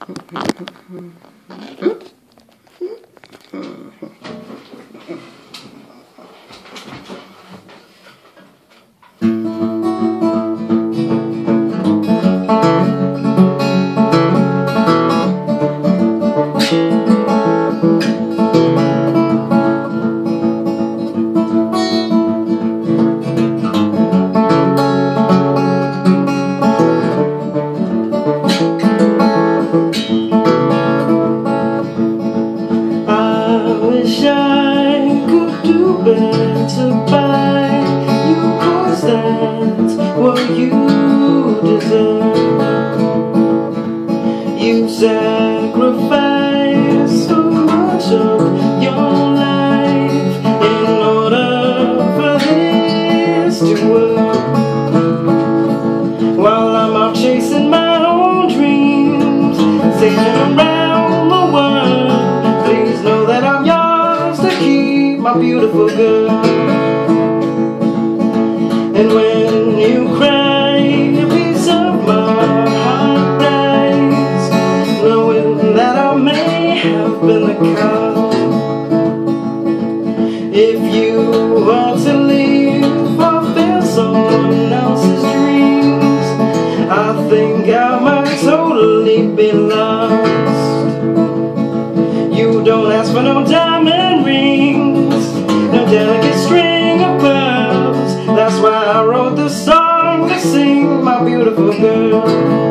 Wish I could do better by you, 'cause that's what you deserve. You sacrificed so much of your life in order for this to work, while I'm out chasing my own dreams, sailing around the world. Please know that I'm yours to keep, my beautiful girl. And when you cry, a piece of my heart dies, knowing that I may have been the cause. If you are to leave or fail someone else's dreams, I think I might totally be lost. You don't ask for no diamond rings, no delicate string of pearls. That's why I wrote this song to sing, my beautiful girl.